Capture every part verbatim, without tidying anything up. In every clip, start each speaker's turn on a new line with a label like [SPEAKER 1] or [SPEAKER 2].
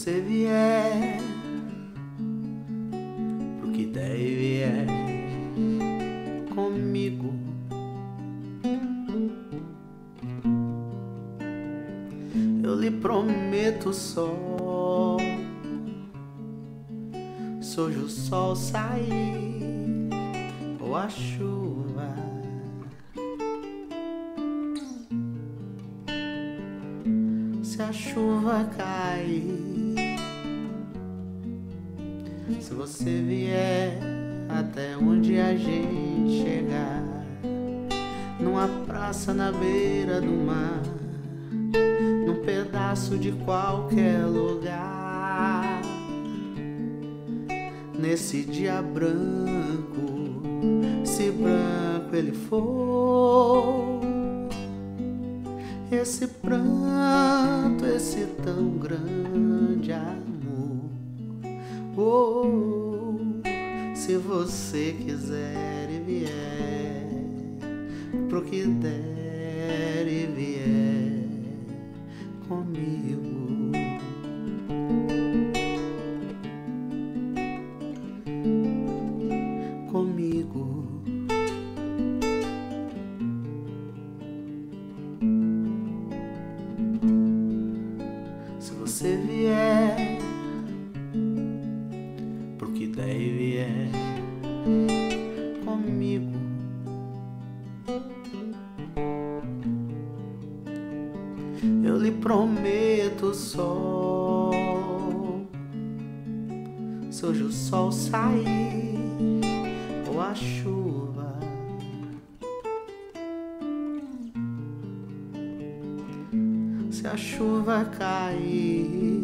[SPEAKER 1] você vier, pro que der e vier comigo, eu lhe prometo só, seja o sol sair ou a chuva, se a chuva cair, se você vier até onde a gente chegar, numa praça na beira do mar, num pedaço de qualquer lugar, nesse dia branco, se branco ele for, esse pranto, esse tão grande amor, oh, se você quiser e vier, pro que der e vier comigo, comigo. Se você vier, pro que der e vier comigo, eu lhe prometo só, se hoje o sol sair ou a chuva, se a chuva cair,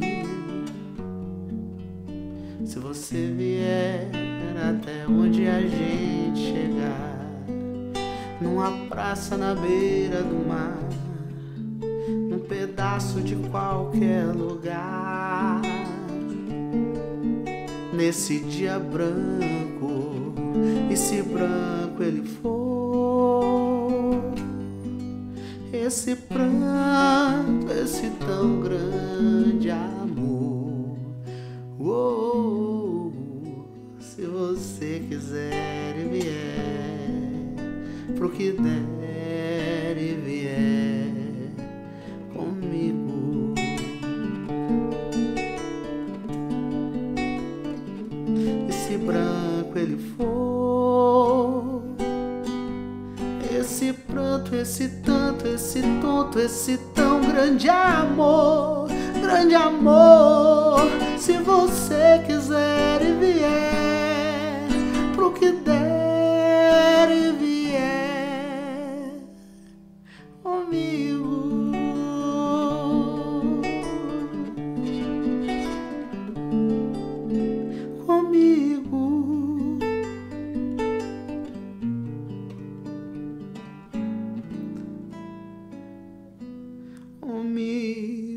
[SPEAKER 1] se você vier até onde a gente chegar, numa praça na beira do mar, num pedaço de qualquer lugar, nesse dia branco, e se branco ele for, esse pranto, esse tão grande amor, oh, se você quiser e vier, pro que der e vier comigo, esse branco ele for, esse pranto, esse tanto, esse tonto, esse tão grande amor, grande amor, se você quiser e vier, pro que der e vier comigo, comigo, comigo.